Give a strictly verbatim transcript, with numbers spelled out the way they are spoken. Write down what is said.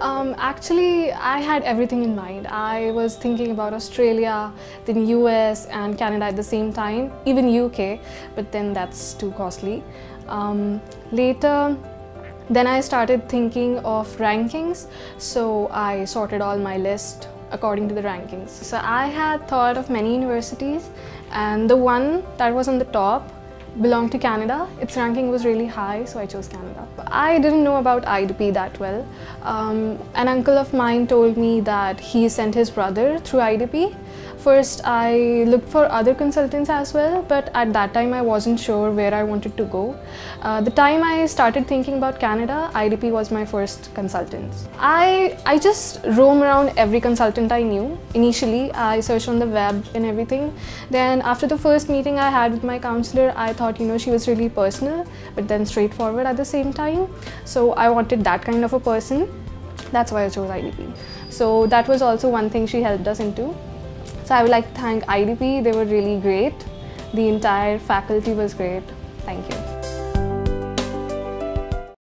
Um, actually, I had everything in mind. I was thinking about Australia, then U S and Canada at the same time, even U K, but then that's too costly. Um, later, then I started thinking of rankings, so I sorted all my list according to the rankings. So I had thought of many universities, and the one that was on the top belonged to Canada. Its ranking was really high, so I chose Canada. I didn't know about I D P that well. Um, an uncle of mine told me that he sent his brother through I D P. First, I looked for other consultants as well, but at that time I wasn't sure where I wanted to go. Uh, the time I started thinking about Canada, I D P was my first consultant. I, I just roam around every consultant I knew. Initially, I searched on the web and everything. Then after the first meeting I had with my counselor, I thought, you know, she was really personal, but then straightforward at the same time. So I wanted that kind of a person. That's why I chose I D P. So that was also one thing she helped us into. So I would like to thank I D P. They were really great. The entire faculty was great. Thank you.